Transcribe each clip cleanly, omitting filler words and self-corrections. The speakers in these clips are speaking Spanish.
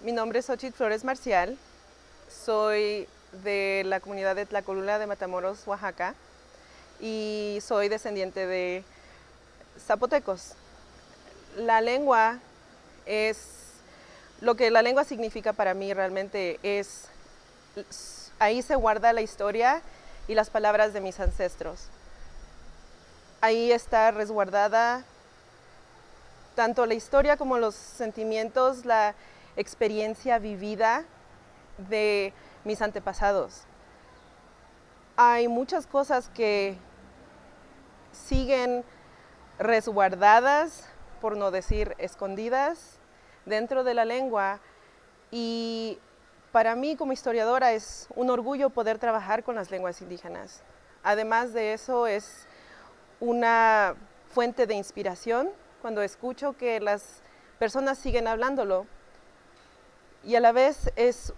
Mi nombre es Xochitl Flores Marcial, soy de la comunidad de Tlacolula de Matamoros, Oaxaca, y soy descendiente de zapotecos. La lengua es, lo que la lengua significa para mí realmente es, ahí se guarda la historia y las palabras de mis ancestros. Ahí está resguardada tanto la historia como los sentimientos, la experiencia vivida de mis antepasados. Hay muchas cosas que siguen resguardadas, por no decir escondidas, dentro de la lengua, y para mí como historiadora es un orgullo poder trabajar con las lenguas indígenas. Además de eso, es una fuente de inspiración cuando escucho que las personas siguen hablándolo, y a la vez es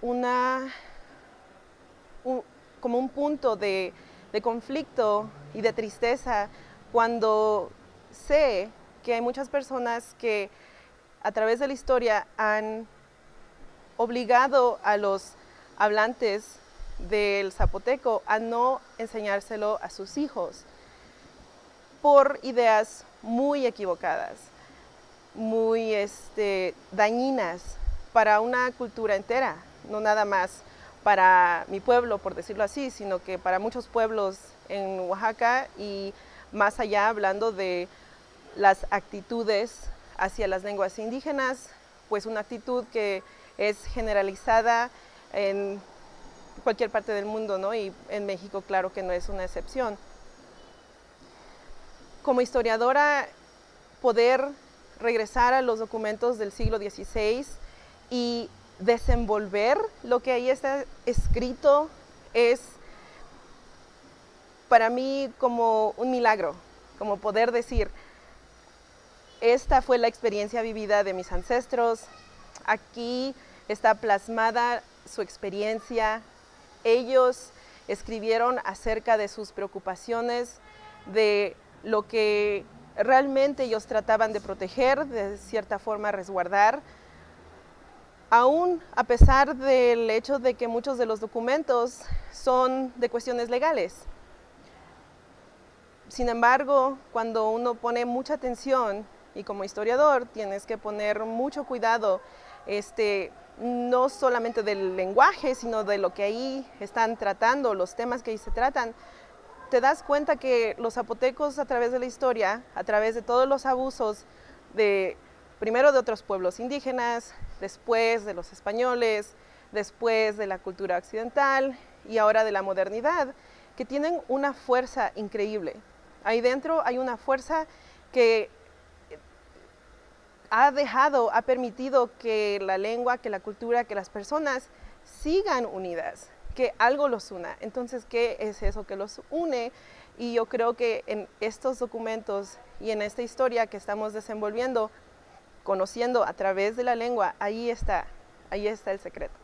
como un punto de conflicto y de tristeza cuando sé que hay muchas personas que a través de la historia han obligado a los hablantes del zapoteco a no enseñárselo a sus hijos por ideas muy equivocadas, muy dañinas para una cultura entera, no nada más para mi pueblo, por decirlo así, sino que para muchos pueblos en Oaxaca y más allá, hablando de las actitudes hacia las lenguas indígenas, pues una actitud que es generalizada en cualquier parte del mundo, ¿no? Y en México, claro que no es una excepción. Como historiadora, poder regresar a los documentos del siglo XVI y desenvolver lo que ahí está escrito es para mí como un milagro, como poder decir, esta fue la experiencia vivida de mis ancestros, aquí está plasmada su experiencia, ellos escribieron acerca de sus preocupaciones, de lo que realmente ellos trataban de proteger, de cierta forma resguardar, aún a pesar del hecho de que muchos de los documentos son de cuestiones legales. Sin embargo, cuando uno pone mucha atención, y como historiador tienes que poner mucho cuidado, no solamente del lenguaje, sino de lo que ahí están tratando, los temas que ahí se tratan, te das cuenta que los zapotecos a través de la historia, a través de todos los abusos primero de otros pueblos indígenas, después de los españoles, después de la cultura occidental y ahora de la modernidad, que tienen una fuerza increíble. Ahí dentro hay una fuerza que ha permitido que la lengua, que la cultura, que las personas sigan unidas, que algo los una. Entonces, ¿qué es eso que los une? Y yo creo que en estos documentos y en esta historia que estamos desenvolviendo, conociendo a través de la lengua, ahí está el secreto.